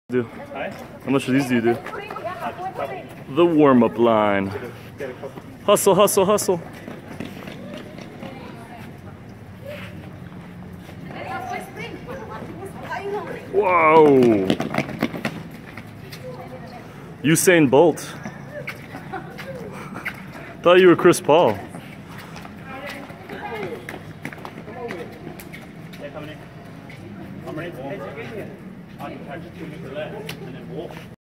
Do? How much of these do you do? The warm-up line. Hustle, hustle, hustle. Whoa. Usain Bolt. Thought you were Chris Paul. I'm ready.